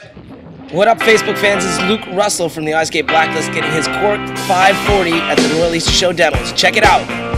What up, Facebook fans? This is Luke Russell from the iSkate Blacklist getting his Cork 540 at the Northeast Show demos. Check it out.